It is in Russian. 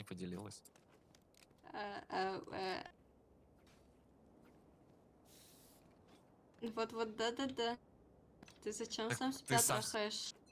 поделилась. Вот, да-да-да. Ты зачем Так сам ты себя сам... трахаешь?